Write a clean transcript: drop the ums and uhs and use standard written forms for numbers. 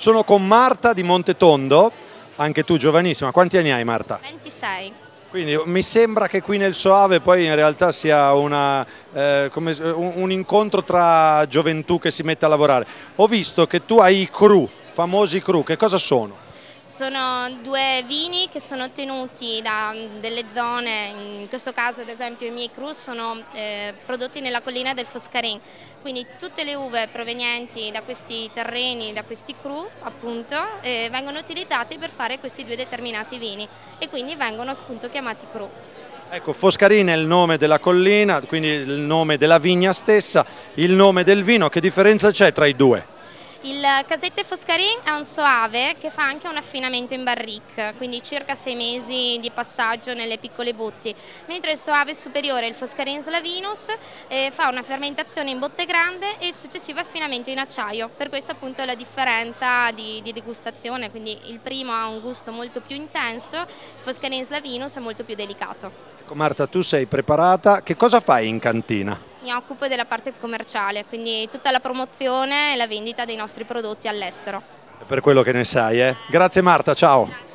Sono con Marta di Montetondo, anche tu giovanissima. Quanti anni hai, Marta? 26. Quindi mi sembra che qui nel Soave poi in realtà sia un incontro tra gioventù che si mette a lavorare. Ho visto che tu hai i cru, famosi cru, che cosa sono? Sono due vini che sono ottenuti da delle zone, in questo caso ad esempio i miei cru sono prodotti nella collina del Foscarin, quindi tutte le uve provenienti da questi terreni, da questi cru appunto, vengono utilizzate per fare questi due determinati vini e quindi vengono appunto chiamati cru. Ecco, Foscarin è il nome della collina, quindi il nome della vigna stessa, il nome del vino, che differenza c'è tra i due? Il Casette Foscarin è un soave che fa anche un affinamento in barrique, quindi circa 6 mesi di passaggio nelle piccole botti, mentre il soave superiore, il Foscarin Slavinus, fa una fermentazione in botte grande e il successivo affinamento in acciaio. Per questo appunto è la differenza di degustazione, quindi il primo ha un gusto molto più intenso, il Foscarin Slavinus è molto più delicato. Ecco, Marta, tu sei preparata, che cosa fai in cantina? Mi occupo della parte commerciale, quindi tutta la promozione e la vendita dei nostri prodotti all'estero. È per quello che ne sai, eh? Grazie Marta, ciao!